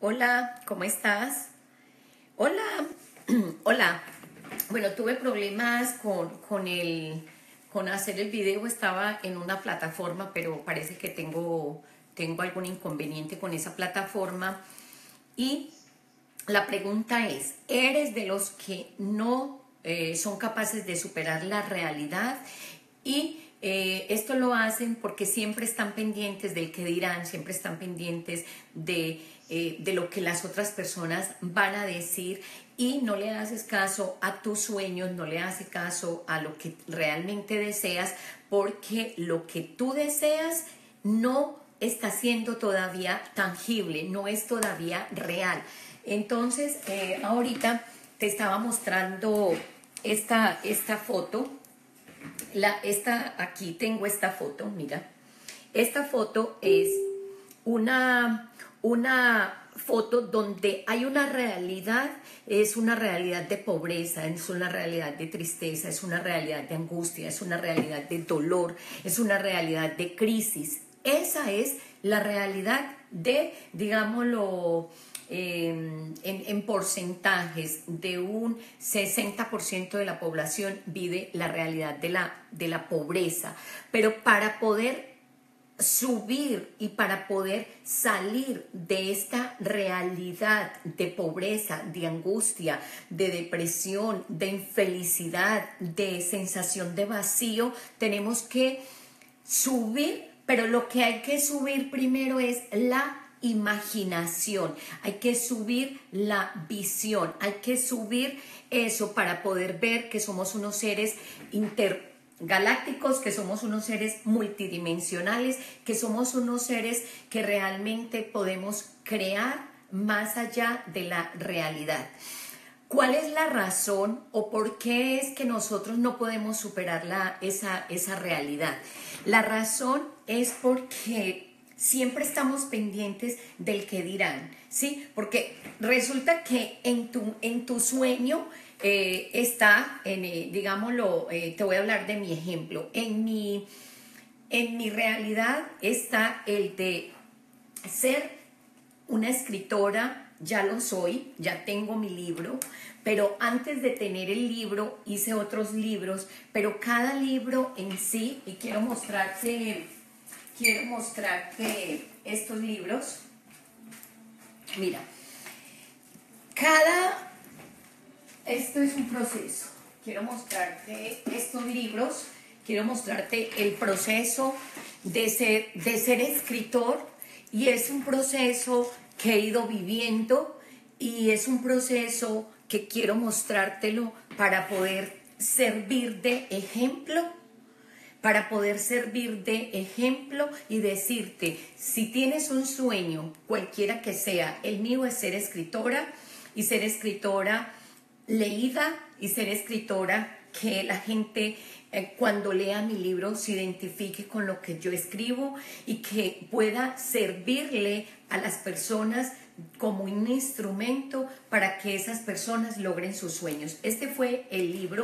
Hola, ¿cómo estás? Hola, hola. Bueno, tuve problemas con hacer el video. Estaba en una plataforma, pero parece que tengo algún inconveniente con esa plataforma. Y la pregunta es, ¿eres de los que no son capaces de superar la realidad? Y esto lo hacen porque siempre están pendientes del que dirán, siempre están pendientes de lo que las otras personas van a decir y no le haces caso a tus sueños, no le haces caso a lo que realmente deseas, porque lo que tú deseas no está siendo todavía tangible, no es todavía real. Entonces, ahorita te estaba mostrando esta foto. Aquí tengo esta foto, mira. Esta foto es una foto donde hay una realidad, es una realidad de pobreza, es una realidad de tristeza, es una realidad de angustia, es una realidad de dolor, es una realidad de crisis. Esa es la realidad de, digámoslo, en porcentajes, de un 60% de la población vive la realidad de la pobreza. Pero para poder subir y para poder salir de esta realidad de pobreza, de angustia, de depresión, de infelicidad, de sensación de vacío, tenemos que subir, pero lo que hay que subir primero es la imaginación, hay que subir la visión, hay que subir eso para poder ver que somos unos seres intergalácticos, que somos unos seres multidimensionales, que somos unos seres que realmente podemos crear más allá de la realidad. ¿Cuál es la razón o por qué es que nosotros no podemos superar esa realidad? La razón es porque siempre estamos pendientes del que dirán, ¿sí? Porque resulta que en tu sueño está, digámoslo, te voy a hablar de mi ejemplo. En mi realidad está el de ser una escritora. Ya lo soy, ya tengo mi libro, pero antes de tener el libro hice otros libros, pero cada libro en sí, y quiero mostrarte estos libros. Mira, esto es un proceso. Quiero mostrarte estos libros, quiero mostrarte el proceso de ser escritor, y es un proceso que he ido viviendo y es un proceso que quiero mostrártelo para poder servir de ejemplo, y decirte, si tienes un sueño, cualquiera que sea, el mío es ser escritora, y ser escritora leída, y ser escritora que la gente cuando lea mi libro se identifique con lo que yo escribo y que pueda servirle a las personas como un instrumento para que esas personas logren sus sueños. Este fue el libro,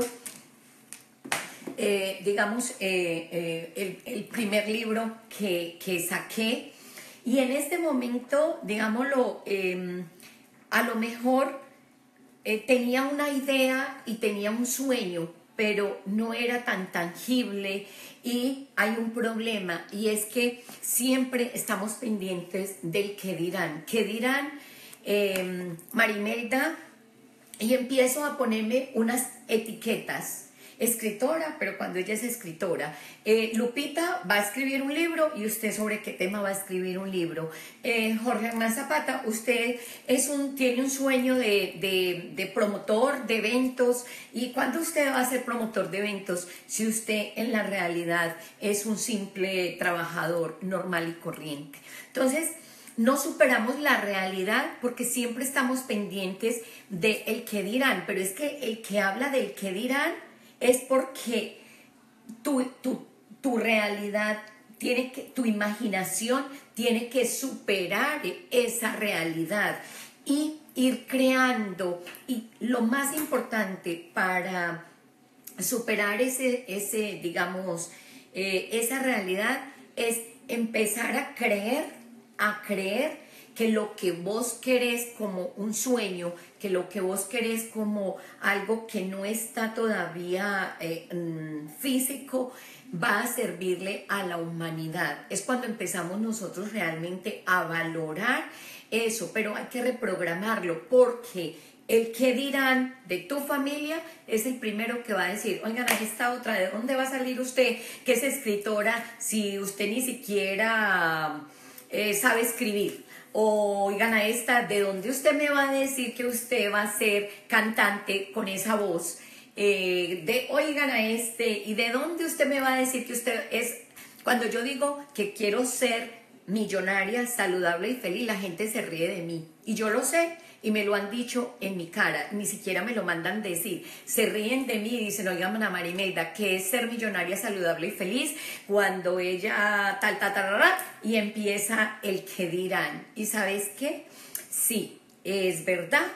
el primer libro que saqué, y en este momento, digámoslo, a lo mejor tenía una idea y tenía un sueño, pero no era tan tangible, y hay un problema, y es que siempre estamos pendientes del que dirán. ¿Qué dirán, Marimelda? Y empiezo a ponerme unas etiquetas. Escritora, pero cuando ella es escritora. Lupita va a escribir un libro, y usted sobre qué tema va a escribir un libro. Jorge Hernán Zapata, usted tiene un sueño de promotor de eventos. ¿Y cuándo usted va a ser promotor de eventos si usted en la realidad es un simple trabajador normal y corriente? Entonces, no superamos la realidad porque siempre estamos pendientes del que dirán, pero es que el que habla del que dirán es porque tu realidad tu imaginación tiene que superar esa realidad y ir creando. Y lo más importante para superar esa realidad es empezar a creer que lo que vos querés como un sueño, que lo que vos querés como algo que no está todavía físico, va a servirle a la humanidad. Es cuando empezamos nosotros realmente a valorar eso, pero hay que reprogramarlo, porque el que dirán de tu familia es el primero que va a decir, oigan, ahí está otra, ¿de dónde va a salir usted que es escritora si usted ni siquiera sabe escribir? O oigan a esta, ¿de dónde usted me va a decir que usted va a ser cantante con esa voz? Oigan a este, ¿y de dónde usted me va a decir que usted es? Cuando yo digo que quiero ser millonaria, saludable y feliz, la gente se ríe de mí. Y yo lo sé, y me lo han dicho en mi cara, ni siquiera me lo mandan decir. Se ríen de mí y dicen, oigan, Ana Marimelda, ¿qué es ser millonaria, saludable y feliz? Cuando ella y empieza el que dirán. ¿Y sabes qué? Sí, es verdad.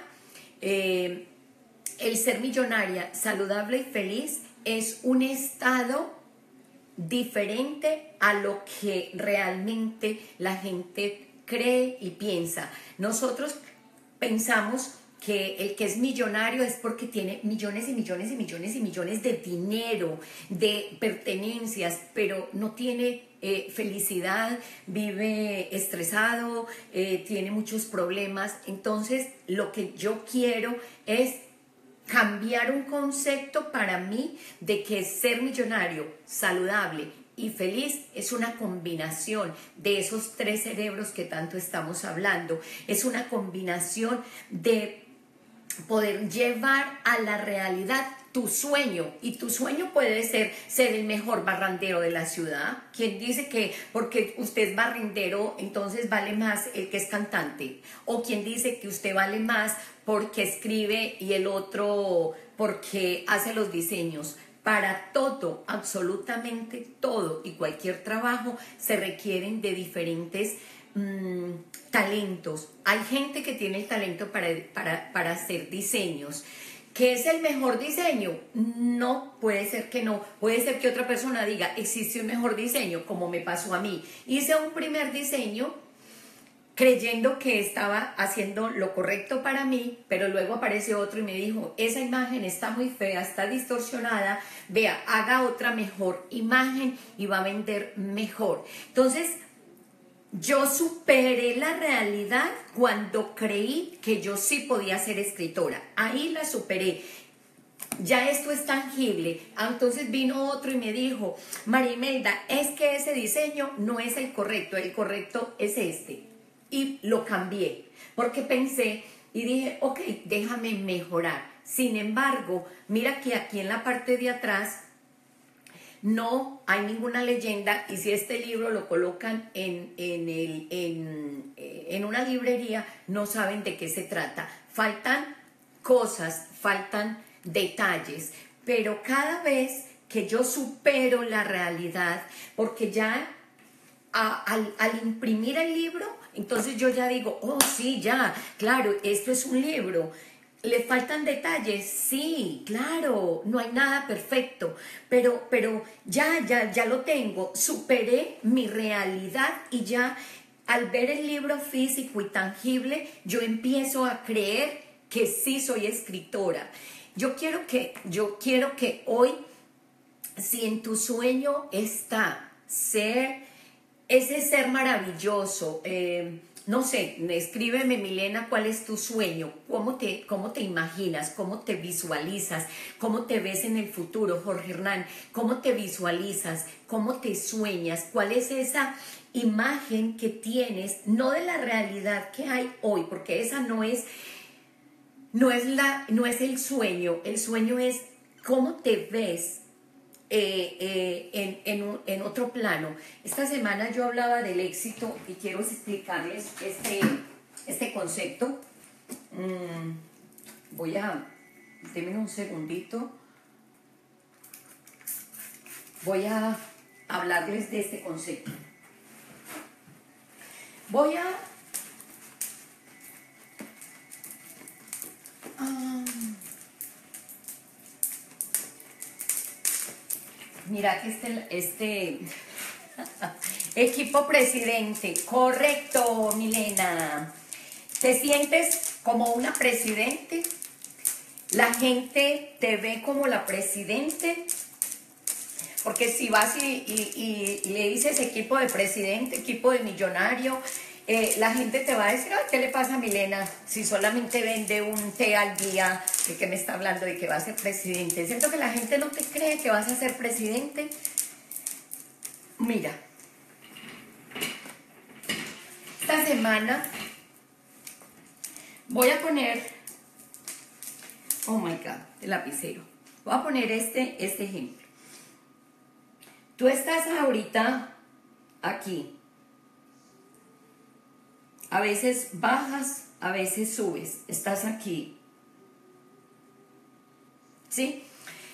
El ser millonaria, saludable y feliz es un estado diferente a lo que realmente la gente cree y piensa. Nosotros pensamos que el que es millonario es porque tiene millones y millones y millones y millones de dinero, de pertenencias, pero no tiene felicidad, vive estresado, tiene muchos problemas. Entonces, lo que yo quiero es cambiar un concepto para mí de que ser millonario, saludable y feliz es una combinación de esos tres cerebros que tanto estamos hablando. Es una combinación de poder llevar a la realidad tu sueño, y tu sueño puede ser el mejor barrendero de la ciudad. ¿Quién dice que porque usted es barrendero entonces vale más el que es cantante? ¿O quién dice que usted vale más porque escribe y el otro porque hace los diseños? Para todo, absolutamente todo y cualquier trabajo se requieren de diferentes talentos. Hay gente que tiene el talento para hacer diseños. ¿Qué es el mejor diseño? No, puede ser que no. Puede ser que otra persona diga, existe un mejor diseño, como me pasó a mí. Hice un primer diseño creyendo que estaba haciendo lo correcto para mí, pero luego apareció otro y me dijo, esa imagen está muy fea, está distorsionada, vea, haga otra mejor imagen y va a vender mejor. Entonces, yo superé la realidad cuando creí que yo sí podía ser escritora. Ahí la superé. Ya esto es tangible. Entonces vino otro y me dijo, Marimelda, es que ese diseño no es el correcto es este. Y lo cambié, porque pensé y dije, ok, déjame mejorar. Sin embargo, mira que aquí en la parte de atrás no hay ninguna leyenda, y si este libro lo colocan en una librería, no saben de qué se trata. Faltan cosas, faltan detalles, pero cada vez que yo supero la realidad, porque ya al imprimir el libro, entonces yo ya digo, oh sí, ya, claro, esto es un libro. ¿Le faltan detalles? Sí, claro, no hay nada perfecto, pero ya lo tengo, superé mi realidad y ya al ver el libro físico y tangible, yo empiezo a creer que sí soy escritora. Yo quiero que hoy, si en tu sueño está ese ser maravilloso, no sé, escríbeme, Milena, ¿cuál es tu sueño? ¿Cómo te imaginas? ¿Cómo te visualizas? ¿Cómo te ves en el futuro, Jorge Hernán? ¿Cómo te visualizas? ¿Cómo te sueñas? ¿Cuál es esa imagen que tienes? No de la realidad que hay hoy, porque esa no es el sueño. El sueño es cómo te ves en otro plano. Esta semana yo hablaba del éxito y quiero explicarles este concepto. Denme un segundito. Voy a hablarles de este concepto. Mira que este equipo presidente, correcto, Milena. Te sientes como una presidente. La gente te ve como la presidente. Porque si vas y le dices equipo de presidente, equipo de millonario, la gente te va a decir, ay, ¿qué le pasa a Milena? Si solamente vende un té al día, ¿de qué me está hablando? De que va a ser presidente. ¿Es cierto que la gente no te cree que vas a ser presidente? Mira, esta semana voy a poner, oh my God, el lapicero. Voy a poner este ejemplo. Tú estás ahorita aquí. A veces bajas, a veces subes. Estás aquí. ¿Sí?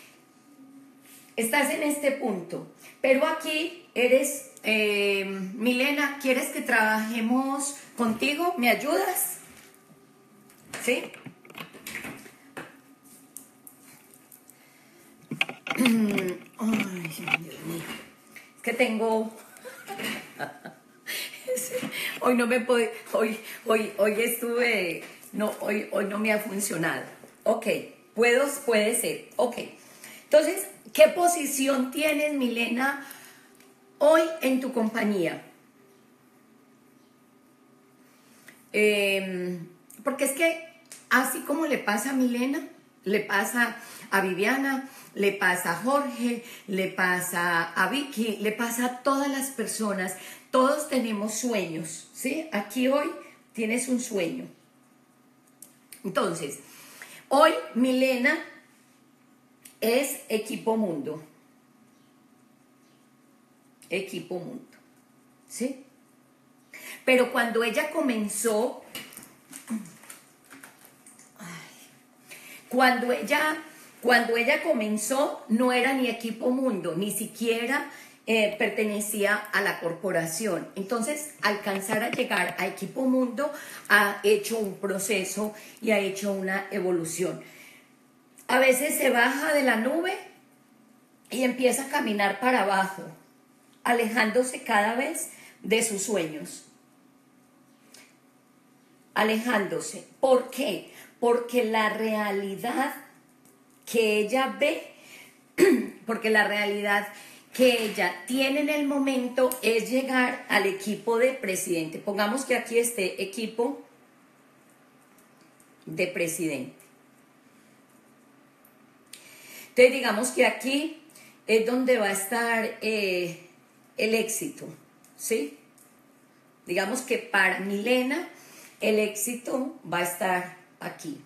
Estás en este punto. Pero aquí eres, Milena, ¿quieres que trabajemos contigo? ¿Me ayudas? ¿Sí? Ay, Dios mío. Es que tengo... Hoy no me puedo... Hoy estuve... No, hoy no me ha funcionado. Ok, puede ser. Ok. Entonces, ¿qué posición tienes, Milena, hoy en tu compañía? Porque es que así como le pasa a Milena, le pasa a Viviana, le pasa a Jorge, le pasa a Vicky, le pasa a todas las personas. Todos tenemos sueños, ¿sí? Aquí hoy tienes un sueño. Entonces, hoy Milena es Equipo Mundo. Equipo Mundo, ¿sí? Pero cuando ella comenzó, cuando ella comenzó, no era ni Equipo Mundo, ni siquiera pertenecía a la corporación. Entonces, alcanzar a llegar a Equipo Mundo ha hecho un proceso y ha hecho una evolución. A veces se baja de la nube y empieza a caminar para abajo, alejándose cada vez de sus sueños. Alejándose. ¿Por qué? Porque la realidad que ella ve, porque la realidad que ella tiene en el momento es llegar al equipo de presidente. Pongamos que aquí esté equipo de presidente. Entonces digamos que aquí es donde va a estar el éxito, ¿sí? Digamos que para Milena el éxito va a estar aquí.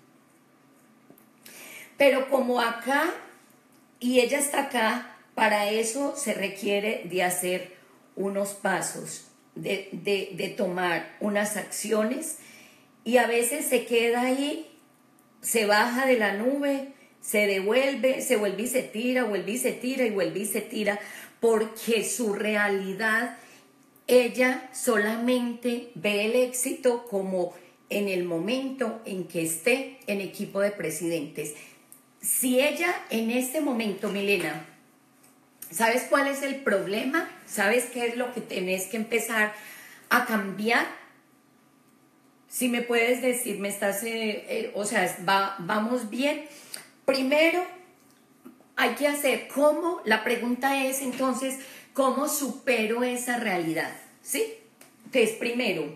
Pero como acá y ella está acá, para eso se requiere de hacer unos pasos, de tomar unas acciones, y a veces se queda ahí, se baja de la nube, se vuelve y se tira, vuelve y se tira y vuelve y se tira, porque su realidad, ella solamente ve el éxito como en el momento en que esté en equipo de presidentes. Si ella en este momento, Milena, ¿sabes cuál es el problema? ¿Sabes qué es lo que tenés que empezar a cambiar? Si me puedes decir, me estás, vamos bien. Primero, hay que hacer cómo, la pregunta es entonces, ¿cómo supero esa realidad? ¿Sí? Entonces, primero,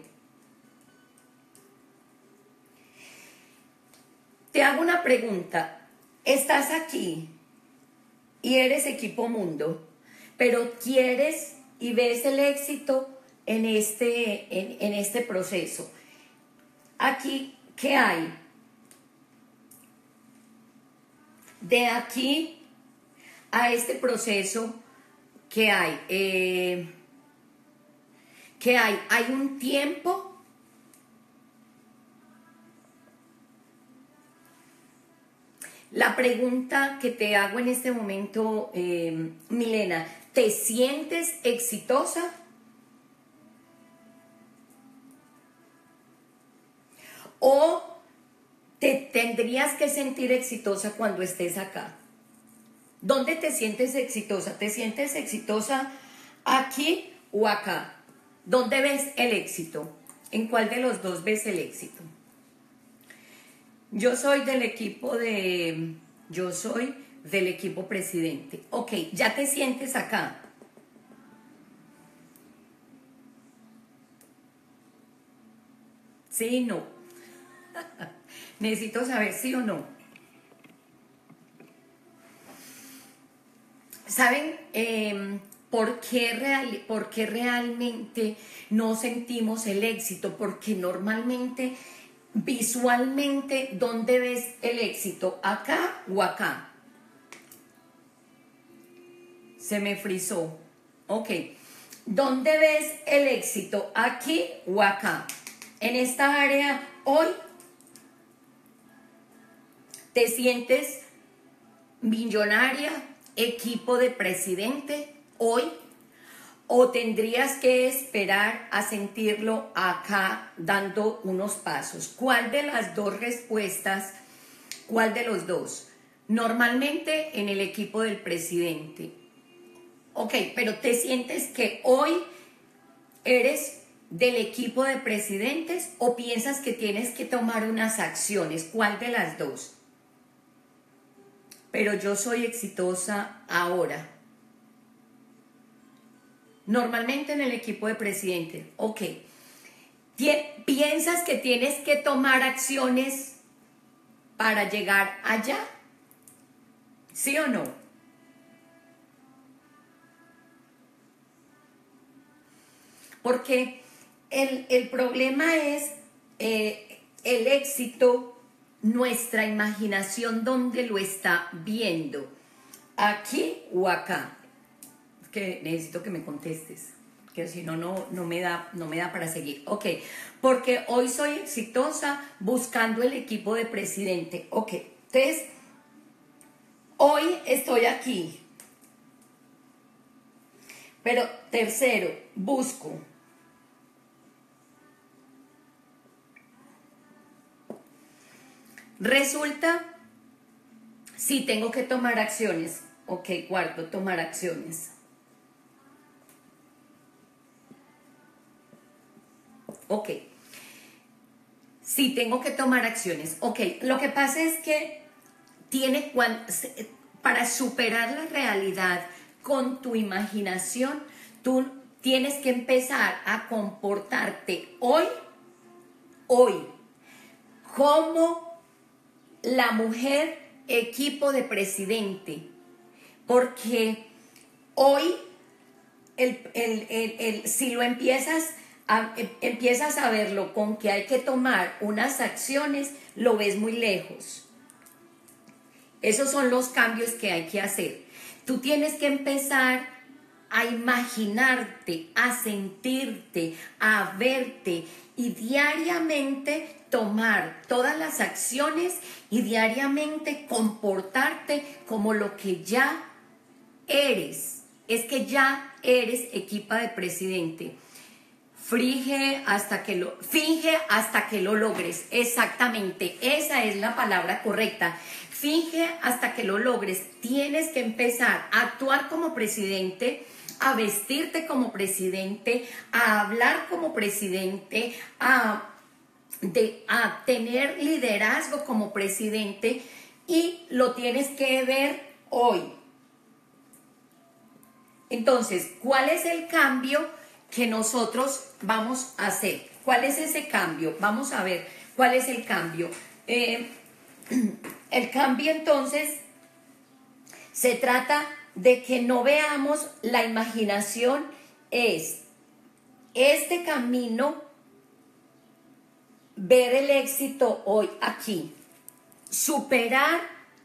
te hago una pregunta. Estás aquí y eres Equipo Mundo, pero quieres y ves el éxito en este proceso. Aquí, ¿qué hay? De aquí a este proceso, ¿qué hay? ¿Qué hay? ¿Hay un tiempo? La pregunta que te hago en este momento, Milena, ¿te sientes exitosa? ¿O te tendrías que sentir exitosa cuando estés acá? ¿Dónde te sientes exitosa? ¿Te sientes exitosa aquí o acá? ¿Dónde ves el éxito? ¿En cuál de los dos ves el éxito? Yo soy del equipo presidente. Ok, ya te sientes acá. ¿Sí y no? Necesito saber sí o no. ¿Saben por qué realmente no sentimos el éxito? Porque normalmente, visualmente, ¿dónde ves el éxito? ¿Acá o acá? Se me frizó. Ok. ¿Dónde ves el éxito? ¿Aquí o acá? En esta área hoy te sientes millonaria, equipo de presidente hoy, o tendrías que esperar a sentirlo acá dando unos pasos. ¿Cuál de las dos respuestas? ¿Cuál de los dos? Normalmente en el equipo del presidente. Ok, pero ¿te sientes que hoy eres del equipo de presidentes o piensas que tienes que tomar unas acciones? ¿Cuál de las dos? Pero yo soy exitosa ahora. Normalmente en el equipo de presidentes. Ok. ¿Piensas que tienes que tomar acciones para llegar allá? ¿Sí o no? Porque el problema es el éxito, nuestra imaginación, ¿dónde lo está viendo? ¿Aquí o acá? Es que necesito que me contestes, que si no, no me da para seguir. Ok, porque hoy soy exitosa buscando el equipo de presidente. Ok, entonces, hoy estoy aquí. Pero tercero, busco. Resulta, si tengo que tomar acciones. Ok, cuarto, tomar acciones. Ok. Si tengo que tomar acciones. Ok, lo que pasa es que para superar la realidad con tu imaginación, tú tienes que empezar a comportarte hoy, como la mujer equipo de presidente, porque hoy si lo empiezas a verlo con que hay que tomar unas acciones, lo ves muy lejos. Esos son los cambios que hay que hacer. Tú tienes que empezar a imaginarte, a sentirte, a verte y diariamente tomar todas las acciones y diariamente comportarte como lo que ya eres. Es que ya eres equipa de presidente. Finge hasta que lo logres. Exactamente, esa es la palabra correcta. Finge hasta que lo logres. Tienes que empezar a actuar como presidente, a vestirte como presidente, a hablar como presidente, a tener liderazgo como presidente, y lo tienes que ver hoy. Entonces, ¿cuál es el cambio que nosotros vamos a hacer? ¿Cuál es ese cambio? Vamos a ver cuál es el cambio. El cambio entonces se trata de que no veamos la imaginación, es este camino, ver el éxito hoy aquí, superar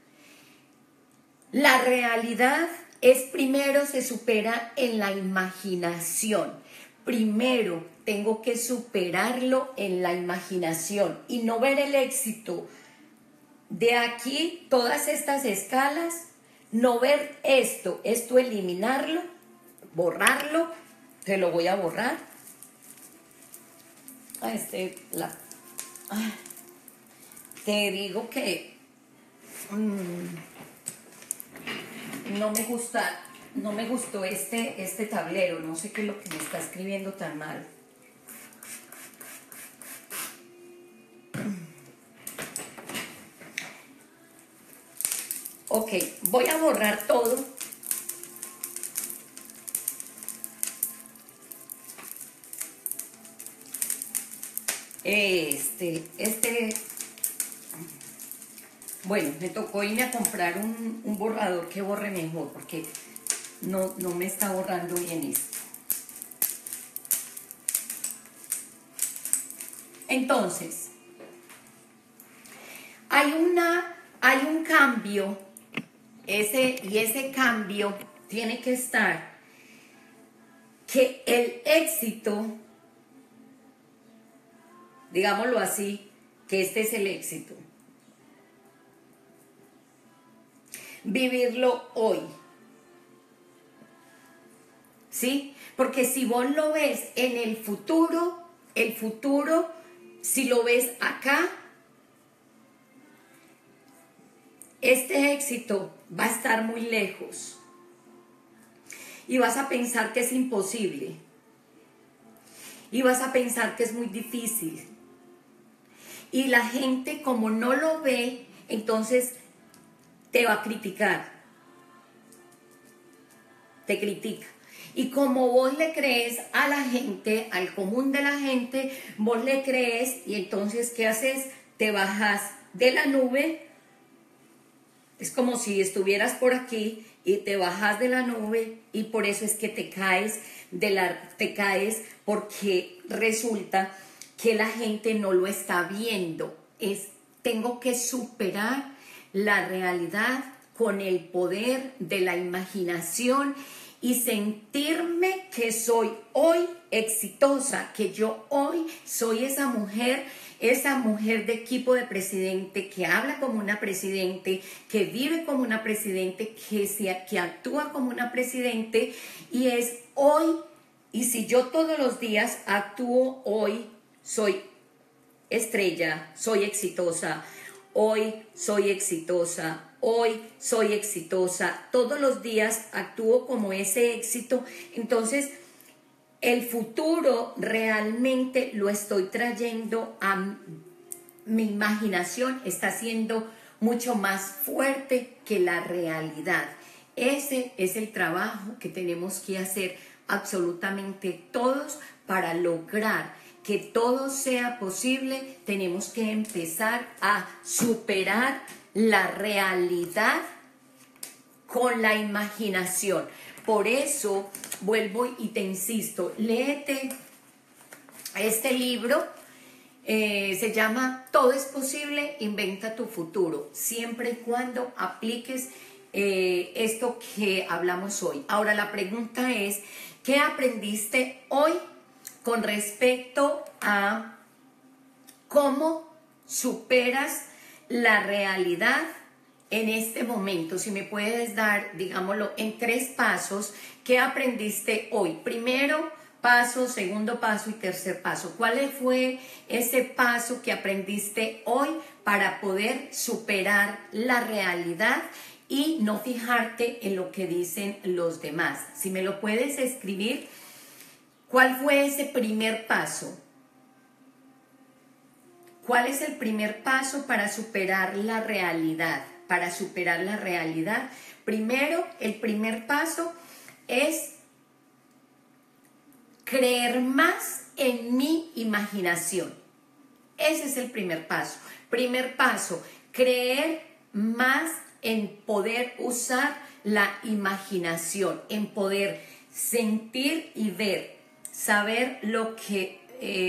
la realidad. Primero se supera en la imaginación. Primero tengo que superarlo en la imaginación y no ver el éxito de aquí, todas estas escalas, no ver esto eliminarlo, borrarlo. Te lo voy a borrar. Te digo que no me gustó este tablero, no sé qué es lo que me está escribiendo tan mal. Ok, voy a borrar todo. Bueno, me tocó irme a comprar un borrador que borre mejor, porque no me está borrando bien esto. Entonces, hay un cambio, y ese cambio tiene que estar, que el éxito, digámoslo así, que este es el éxito. Vivirlo hoy. ¿Sí? Porque si vos lo ves en el futuro, si lo ves acá, este éxito va a estar muy lejos. Y vas a pensar que es imposible. Y vas a pensar que es muy difícil. Y la gente, como no lo ve, entonces te va a criticar. Te critica. Y como vos le crees a la gente, al común de la gente, vos le crees y entonces, ¿qué haces? Te bajas de la nube. Es como si estuvieras por aquí y te bajas de la nube, y por eso es que te caes porque resulta que la gente no lo está viendo. Tengo que superar la realidad con el poder de la imaginación y sentirme que soy hoy exitosa, que yo hoy soy esa mujer de equipo de presidente, que habla como una presidente, que vive como una presidente, que actúa como una presidente, y es hoy. Y si yo todos los días actúo hoy, soy estrella, soy exitosa, hoy soy exitosa, hoy soy exitosa, todos los días actúo como ese éxito, entonces el futuro realmente lo estoy trayendo a mi imaginación, está siendo mucho más fuerte que la realidad. Ese es el trabajo que tenemos que hacer absolutamente todos para lograr que todo sea posible. Tenemos que empezar a superar la realidad con la imaginación. Por eso vuelvo y te insisto, léete este libro, se llama Todo es posible, inventa tu futuro, siempre y cuando apliques esto que hablamos hoy. Ahora la pregunta es, ¿qué aprendiste hoy con respecto a cómo superas la realidad en este momento? Si me puedes dar, digámoslo, en 3 pasos, ¿qué aprendiste hoy? Primero paso, segundo paso y tercer paso. ¿Cuál fue ese paso que aprendiste hoy para poder superar la realidad y no fijarte en lo que dicen los demás? Si me lo puedes escribir, ¿cuál fue ese primer paso? ¿Cuál es el primer paso para superar la realidad? Para superar la realidad, primero, el primer paso es creer más en mi imaginación. Ese es el primer paso. Primer paso, creer más en poder usar la imaginación, en poder sentir y ver, saber lo que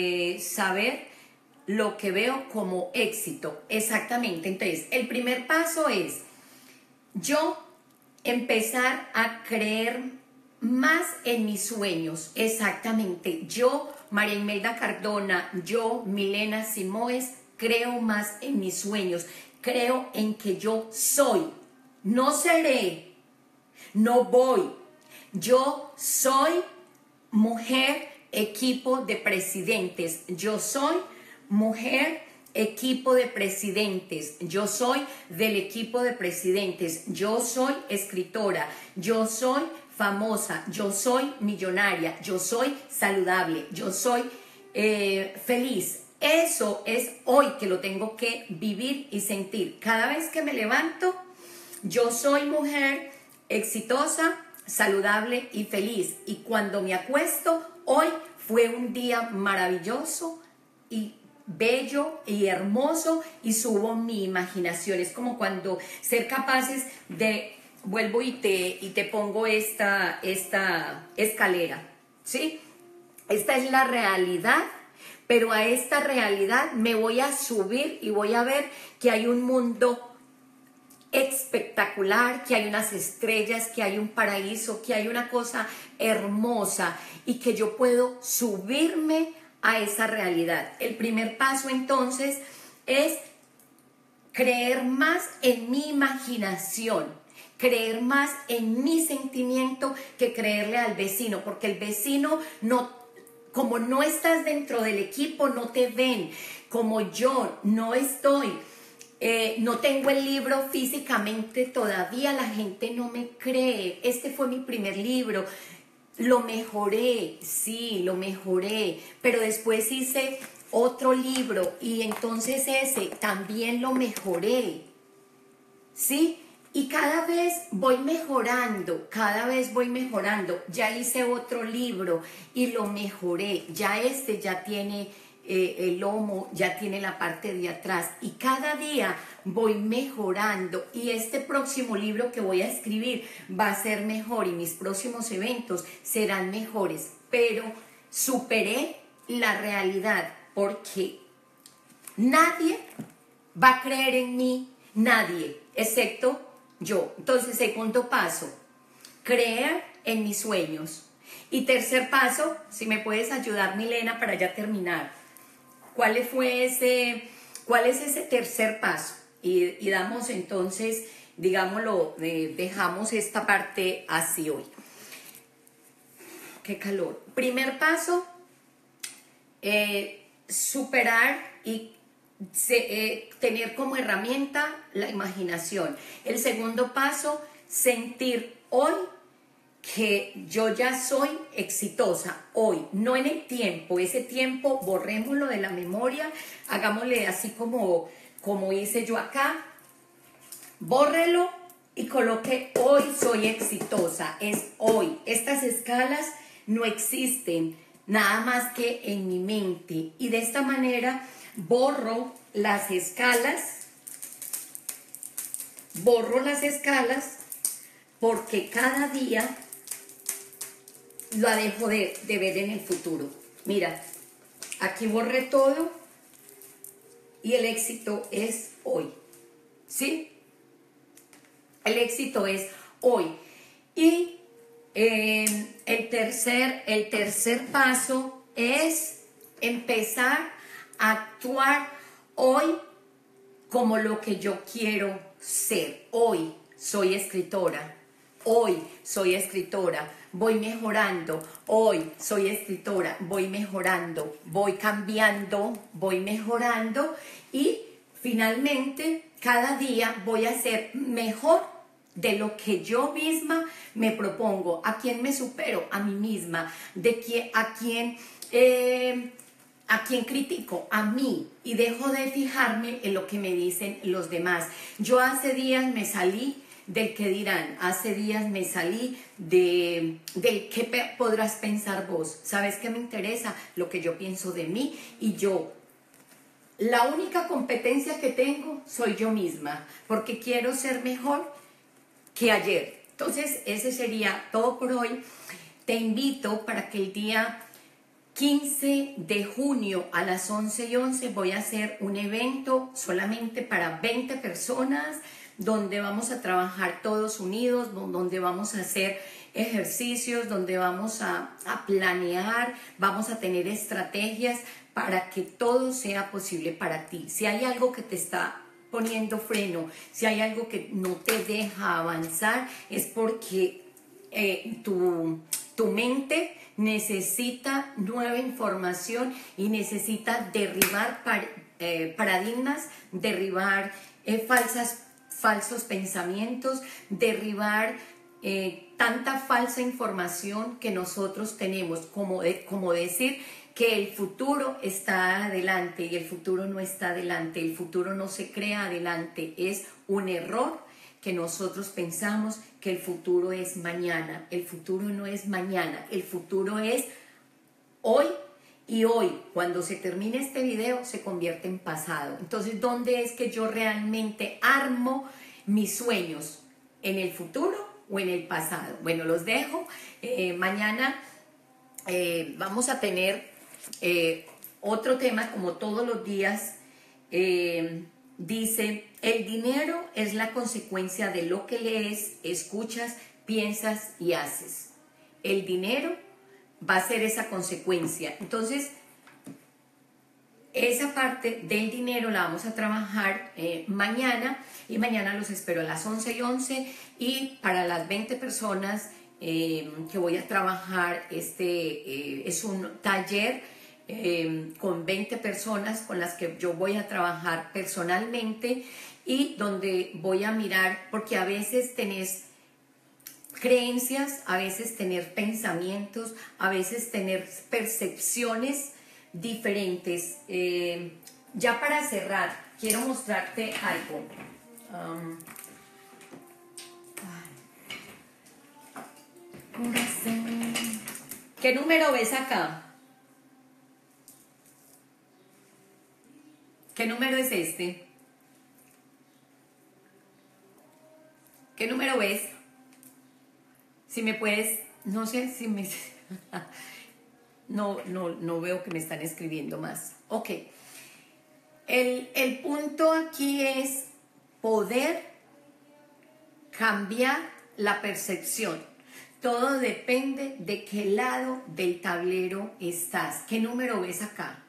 veo como éxito. Exactamente. Entonces, el primer paso es yo empezar a creer más en mis sueños. Exactamente. Yo, María Imelda Cardona, yo, Milena Simoes, creo más en mis sueños. Creo en que yo soy. No seré. No voy. Yo soy mujer, equipo de presidentes. Yo soy mujer, equipo de presidentes. Yo soy del equipo de presidentes. Yo soy escritora. Yo soy famosa. Yo soy millonaria. Yo soy saludable. Yo soy feliz. Eso es hoy que lo tengo que vivir y sentir. Cada vez que me levanto, yo soy mujer exitosa, saludable y feliz. Y cuando me acuesto, hoy fue un día maravilloso y bello y hermoso y subo mi imaginación. Es como cuando ser capaces de, vuelvo y te pongo esta escalera, ¿sí? Esta es la realidad, pero a esta realidad me voy a subir y voy a ver que hay un mundo espectacular, que hay unas estrellas, que hay un paraíso, que hay una cosa hermosa y que yo puedo subirme a esa realidad. El primer paso entonces es creer más en mi imaginación, creer más en mi sentimiento que creerle al vecino, porque el vecino no, como no estás dentro del equipo, no te ven, como yo no estoy. No tengo el libro físicamente todavía, la gente no me cree. Este fue mi primer libro. Lo mejoré, sí, lo mejoré, pero después hice otro libro y entonces ese también lo mejoré, ¿sí? Y cada vez voy mejorando, cada vez voy mejorando. Ya hice otro libro y lo mejoré. Ya este ya tiene el lomo, ya tiene la parte de atrás y cada día voy mejorando y este próximo libro que voy a escribir va a ser mejor y mis próximos eventos serán mejores, pero superé la realidad porque nadie va a creer en mí, nadie, excepto yo. Entonces, segundo paso, creer en mis sueños. Y tercer paso, si me puedes ayudar, Milena, para ya terminar. ¿Cuál es ese tercer paso? Y damos entonces, digámoslo, dejamos esta parte así hoy. Qué calor. Primer paso, superar y tener como herramienta la imaginación. El segundo paso, sentir hoy que yo ya soy exitosa hoy, no en el tiempo. Ese tiempo borrémoslo de la memoria, hagámosle así como hice yo acá, bórrelo y coloque hoy soy exitosa, es hoy. Estas escalas no existen nada más que en mi mente y de esta manera borro las escalas porque cada día la dejo de ver en el futuro. Mira, aquí borré todo y el éxito es hoy, ¿sí? El éxito es hoy. Y el tercer paso es empezar a actuar hoy como lo que yo quiero ser. Hoy soy escritora. Hoy soy escritora, voy mejorando. Hoy soy escritora, voy mejorando, voy cambiando, voy mejorando y finalmente cada día voy a ser mejor de lo que yo misma me propongo. ¿A quién me supero? A mí misma. ¿A quién critico? A mí. Y dejo de fijarme en lo que me dicen los demás. Yo hace días me salí del qué dirán, hace días me salí del qué podrás pensar vos. ¿Sabes qué me interesa? Lo que yo pienso de mí y yo. La única competencia que tengo soy yo misma, porque quiero ser mejor que ayer. Entonces, ese sería todo por hoy. Te invito para que el día 15 de junio a las 11:11 voy a hacer un evento solamente para 20 personas, donde vamos a trabajar todos unidos, donde vamos a hacer ejercicios, donde vamos a planear, vamos a tener estrategias para que todo sea posible para ti. Si hay algo que te está poniendo freno, si hay algo que no te deja avanzar, es porque tu mente necesita nueva información y necesita derribar paradigmas, derribar falsos pensamientos, derribar tanta falsa información que nosotros tenemos, como decir que el futuro está adelante y el futuro no está adelante, el futuro no se crea adelante, es un error que nosotros pensamos que el futuro es mañana. El futuro no es mañana, el futuro es hoy. Y hoy, cuando se termine este video, se convierte en pasado. Entonces, ¿dónde es que yo realmente armo mis sueños? ¿En el futuro o en el pasado? Bueno, los dejo. Mañana vamos a tener otro tema, como todos los días. Dice, el dinero es la consecuencia de lo que lees, escuchas, piensas y haces. El dinero va a ser esa consecuencia. Entonces, esa parte del dinero la vamos a trabajar mañana, y mañana los espero a las 11:11, y para las 20 personas que voy a trabajar, es un taller con 20 personas con las que yo voy a trabajar personalmente, y donde voy a mirar, porque a veces tenés creencias, a veces tener pensamientos, a veces tener percepciones diferentes. Ya para cerrar, quiero mostrarte algo. ¿Qué número ves acá? ¿Qué número es este? ¿Qué número ves? Si me puedes, no sé si me... No veo que me están escribiendo más. Ok. El punto aquí es poder cambiar la percepción. Todo depende de qué lado del tablero estás. ¿Qué número ves acá?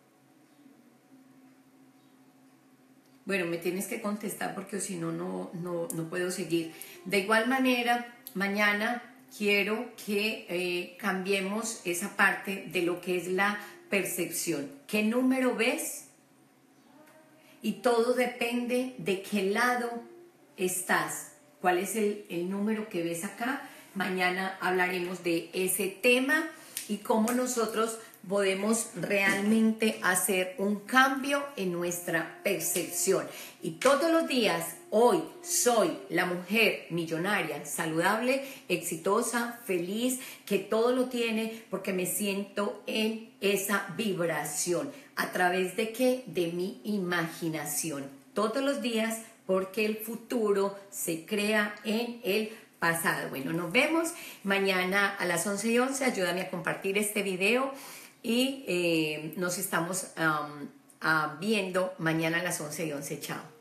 Bueno, me tienes que contestar porque si no, no puedo seguir. De igual manera, mañana quiero que cambiemos esa parte de lo que es la percepción. ¿Qué número ves? Y todo depende de qué lado estás. ¿Cuál es el número que ves acá? Mañana hablaremos de ese tema y cómo nosotros podemos realmente hacer un cambio en nuestra percepción. Y todos los días, hoy soy la mujer millonaria, saludable, exitosa, feliz, que todo lo tiene porque me siento en esa vibración. ¿A través de qué? De mi imaginación. Todos los días, porque el futuro se crea en el pasado. Bueno, nos vemos mañana a las 11:11. Ayúdame a compartir este video y nos estamos viendo mañana a las 11:11. Chao.